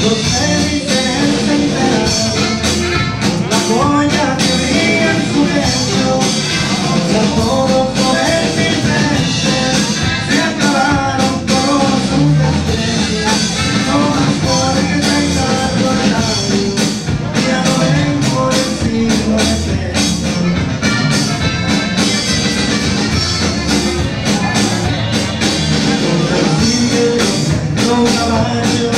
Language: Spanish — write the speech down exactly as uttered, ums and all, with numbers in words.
Los felices se enteraron por la joya que brilla en su pecho. Ahora todos por el diferente se acabaron todos sus estrellas. No más porque tenga algo de labio, ya no ven por el siglo de pecho. Todo sigue, no caballo.